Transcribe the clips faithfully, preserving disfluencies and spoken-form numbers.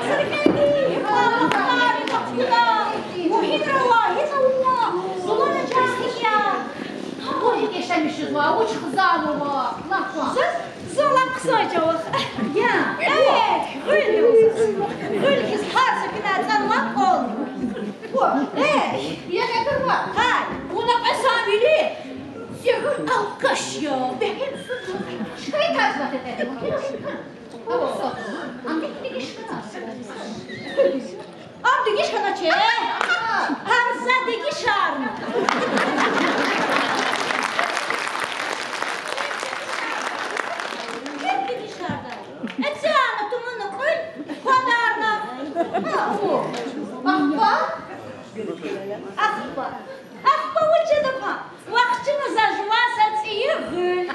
Geçemişiz var, uç kızarmı var. Zorla kısaca var. Ya, evet, öyle olsun. Öyle ki harca binattan var olmuyor. Bu, evet. Bir nedir var? Hay. Buna esamili. Zehir alkaş ya. Benim sütüm. Şurayı tazmat edelim. Hava Amdik bir iş kana. Amdik iş kana çe. Harza deki şarm. Etsana tumunu koy, kadarına. Ahba? Ahba. Ahba uçadı pa. Vaktimiz ajvasa tiyigül.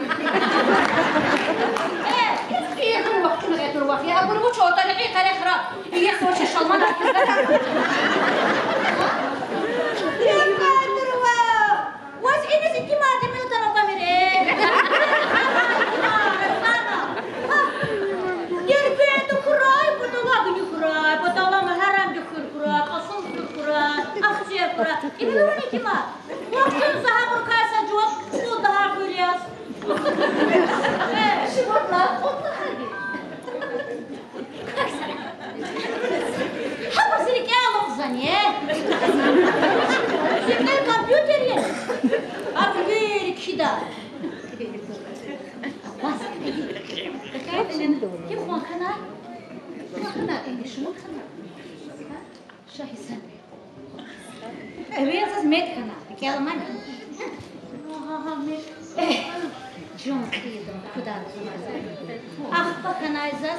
Evet, hiç yedim vaktini getir vak ya. Bunu bu çoğu tane bir kare kıra. İyi soğuşa şalman herkese. Yapmadır va. Vaz enes iki madde minutan o kamere. Gerbeydi kuray, budala günü kuray. Budala mı herem dükür kuray. Asıl dükür kuray. Akçıya kuray. İbni o ne kima? Vaktın zahabur kaysa çok. Bu daha kuyuyaz. Şıbatla, otla hadi. Hapur seni kâlım zaniye. Şimdi kompüter ye. Artık bir kida. Bas. Kim bu kanal? Kanal, en şunu kanal. Şahisen. Evet, siz med kanal. Kâlım hani. Eh, John Cleve'den kudar. Ah bakın Ayzaz.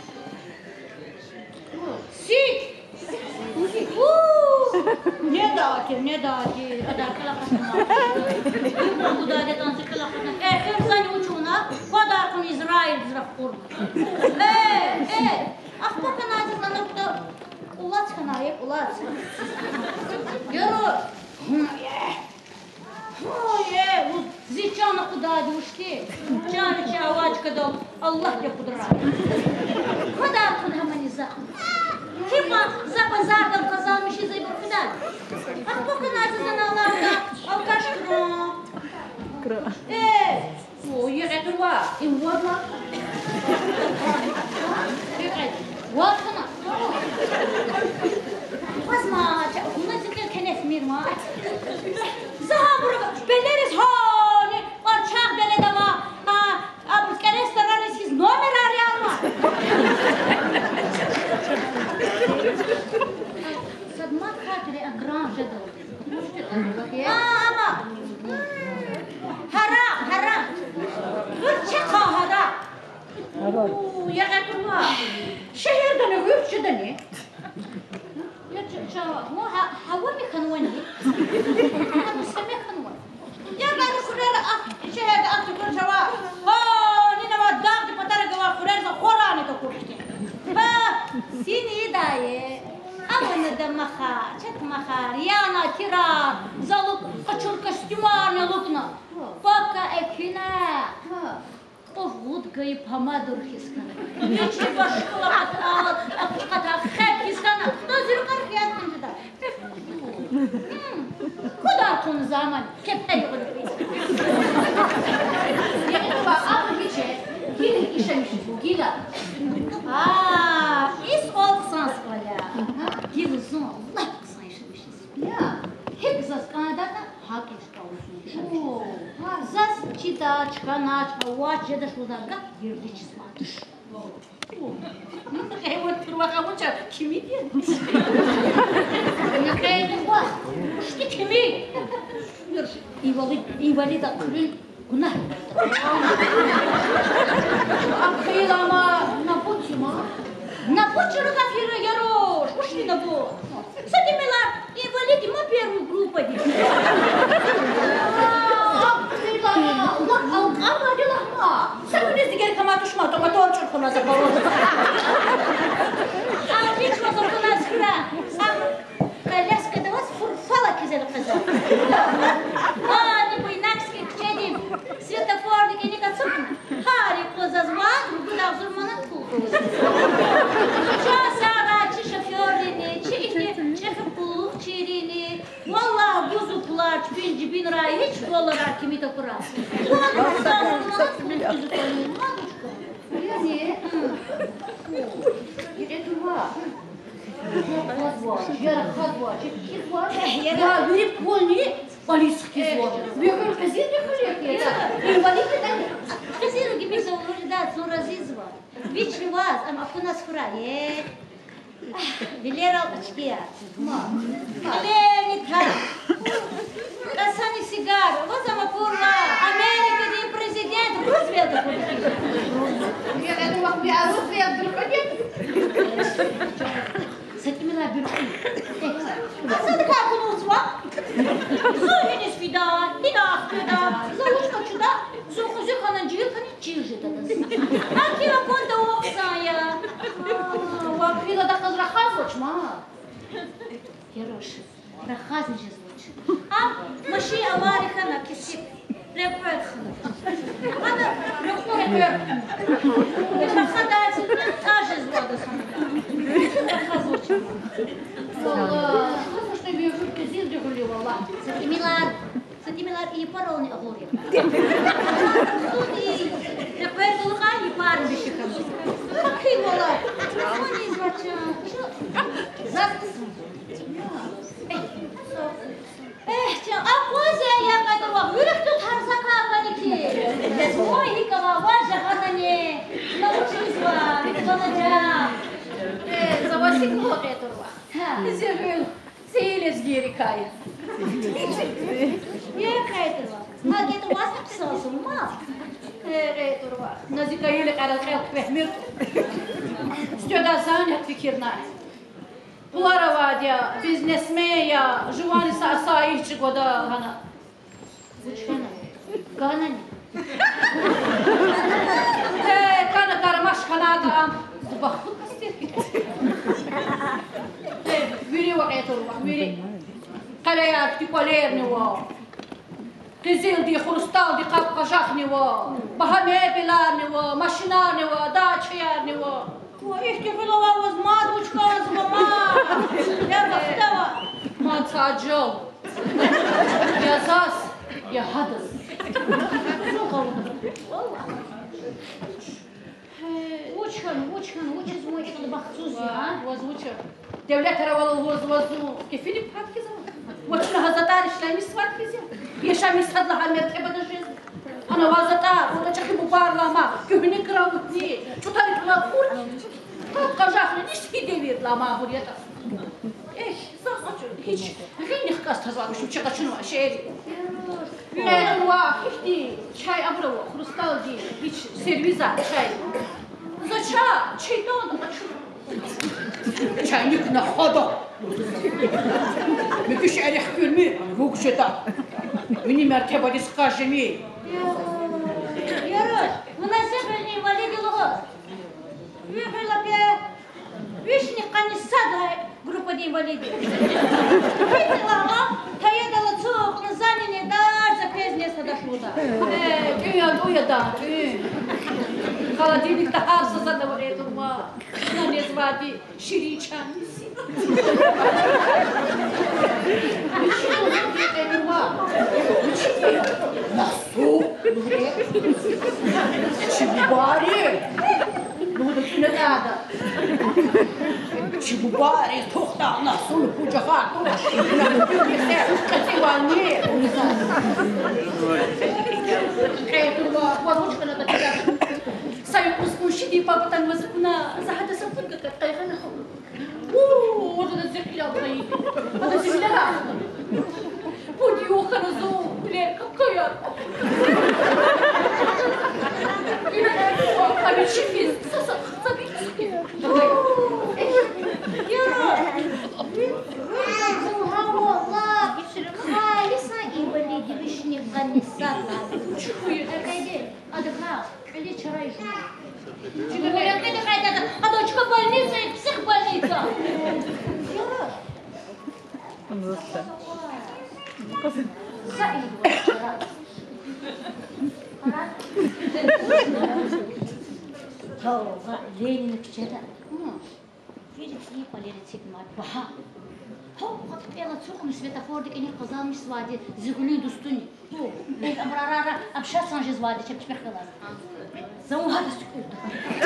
Sik. Ne dağıtır, ne dağıtır. Kadar kalakasın. Bu da adetansı kalakasın. Eh, hırzani uçuğuna, kadar kun İsrail zıraf kurma. Eh, eh. Ah bakın Ayzaz, ana bu da ulaç kanayı, ulaç. Yürü. Oye, bu зичана куда душки, чана чавачка дал, Аллах я кудра. Куда куда маниза? Кипа за базаром казалmış izay bir kudar. А пока надо за налавка, алкаш кро. Э, о, я это ва, и вот ва. Вот она. Возьмать, у нас теперь конец мира. Zahabırı beleriz hani parçak belede var. Ha, abuz keresterler siz nomer arayalım. Sadma katire ekran jeda. Ha ama. Haram, haram. Hırçaka haram. Oo, ya katırma. Şehirde ne, hırçıda ne? مو هوا ميخنوني انا مسمي خنون يا بعد فرير اخ شهد اخ كل شوا اه نينا ما داغ بتر جوا فرير خوراني تكوشتي با سيني داي اما ندمخا چت مخا ريانا كرا زلق قچور костюмарна лукна пока экина Of vudgayı pamadur hiskana. Geçti başkala katal, katal hep hiskana. Dözürü karkıyatınca da. Kudar konu zaman. Kepten yolu kıyız. Yani bak abi geçe. Gidin işlemişiz bu gila. Aaa, is olsans böyle. Gil uzun, Allah kısa işlemişiz. Ya, hep zaz kanadata hak eşka olsun. Zaz çitaçka, naçka, uaçca da şudarga yerli çizmatış. Evet, turvaka muça, kimi diye? Ne kaydı var? İşte kimi? İvalida kırın, günah. Akıyıl ama, napuçu ma? Napuçu rıgafirı yaroş, ушли на бок. Садимела, инвалиды, мы первую группу. Allah alqama dilahma. Sakınız diğer kamatuşma, tomator çırpına zaparoz. Albiç mazokuna skra. Sam коляска да вас фурфала кизел кыза. А, не по-инакски кчедим. Светофорники не кацукна. Хари позазван, гуда взурмана ку. Часа bin lirayı hiç dolara kimi de kurar. Ulan İstanbul'un yüzü tanıyorlar. Yani. Gide durma. Kaz var, yara kaz var, kez var. Ya büyük kolni, balık kez var. Büyük kızı ne kılıyor ki? İnvalid neden? Kızı gibi olur da sonra ziz var. Viçli var ama akuna skura ye. Biler al içkiya. Ma. Leni ta. Kasani sigara. O zaman kurla. Amerika'da prezident Roosevelt'ı kurdu. Ya dedim bak bir aruz ve yaptırıp hadi. Setimiler bir şey. Nasıl kalkınız var? Zuhiniz fidan, hilah fidan, zavuşkaçı da zuhuzu kanıncıyı kanıncıyı dediniz. Hangi vakonda olsan ya? Вапила да каз рахаз очма. Ярош, рахазни же звучит. А, маши авариха на кисик. Репетхна. Ана, репетхна. Это хадается, та же звода сама. Рахаз очма. Валла, что я вижу, ты здесь регулировала. Сатимилар, сатимилар и парол не оговорил. Тут и репетхна и пар бешикам. Какие вола? Они звучат. Запись. Eh, a coisa é a cada uma vira que tu tá sacando aqui. Desmoi rica lá, vai já vai né. Não utilizwa, não já. Eh, завоси кого это руа. Зервил, силес гирикая. Я кайдова. А где-то вас написался, ма. Eh, это руа. Назика еле кара кайх фехмир. Стёда занят fikirna. Bunlara var ya, biznesmen ya, juvani asayişçi koda hana. Uçkana. Gana ne? He, kanı karmaş kanada. Zıbaklık ister ki. He, müri vakit olma, müri. Kalayak di koler ne var. Kızıl di, krustal di, kapkajak ne var. Bahamebiler ne var, maşinar ne var, daçayar ne var. Ой, ты голова возматывачка, мама! Я постава! Матаджал. Я зас, я хадас. Учхан, учхан, учхан, учхан, бахсузи, а? Возвуча. Devlet arabalı voz vozu. Kefili pat kızım. Vaçna hazatar işlemiş var kızım. Yaşamış sadla hal mertebede jiz. Ana vazatar, o da çakı bu parlama. Köhüne kıravut diye. Çutar itla kur. Kajahlı nişki devir lama buraya da. Eh, zahacı hiç. Gıynik kas tazvarmış uçak açınma şehri. Evet, vah, hiç değil. Çay abla o, krustal değil. Hiç serviza çay. Zaça, çay doğdu açın. Çaynik ne hada. Müküş erih gülmü, vukşeta. Ünü mertebeli skajemi. Yarış, münasebeli validiliği. Выхала пе, вишни канисада группа de invalidi. Видела, а? Таедала цух, на занене даже пезне садашуда. Ee, dünya doya da. Холодильник-то арса задавал этого. На мне звали Ширичанisi. Nasıl? Çibari. Ne kadar? Çibari tohta nasıl kucağa toş. Bilmese kativani. Kayıtlı varmışkana da kadar. Sayın Kusmuşidi babatan vazıkuna zahada sapırga katkayğana. Uuu, orada da zirkli ablayı. Bana zirkli ha. Bu diyor kanızı, bile kapkayar. Tabii çifiz, sasa, tabii ki. Wallah, خالصا инвалиди вишни канисада. Чухує. Кайде, отдыхал, или вчера еще. Говорят, это какая-то, а дочка больница и психбольница. Ленин кичета. Видите, не полетит мать. Баха. Hop, ela çok onu svetoforda eni kazanmış vadi, zıgülün dostun. Bu, ben amrarara, amşar sanjez vadi çepmiş bekkalar. Zamu hadi sükürdü.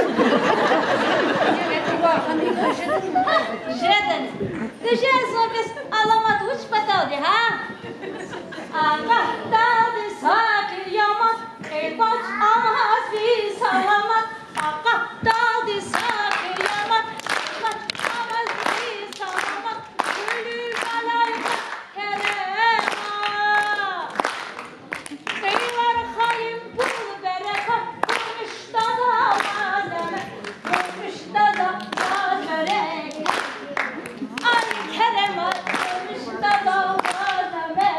Evet, bak, hani kaçırdın. Жеден. Ты же собес аламат уч паталди, ha? Aga daldi sakir yamat, ey baş amaz bir salamat. Aga daldi sakir yamat, ey baş amaz bir salamat. Gülü kalayma kerema. Beyler halim bul bereket, kurmuşta da malzeme, kurmuşta da malzeme. Ay keremat, kurmuşta da malzeme.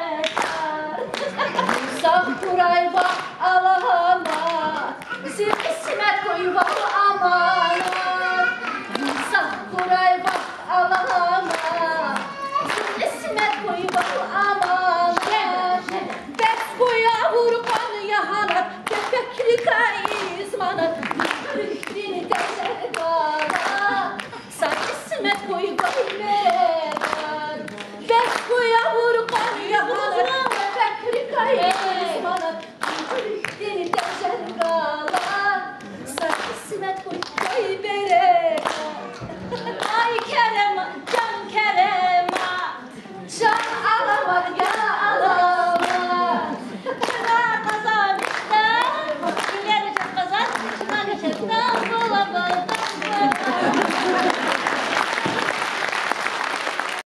Sahkuray bak Allah'ıma, zirvesine koy bak aman. Sahkuray bak Allah'ıma, zirvesine koy bak aman. Bes koya vurkan yahanat, bebekli kayızmanat. Rühtini tezer gala, zirvesine koy bak meran. Bes koya vurkan yahanat, bebekli kayızmanat. Rühtini tezer gala, zirvesine koy meran. Ay kerema, can kerema. Can alamat ya alamat. Kıra kazanmışlar, ileri çok kazan, şuna geçerken bulamadım.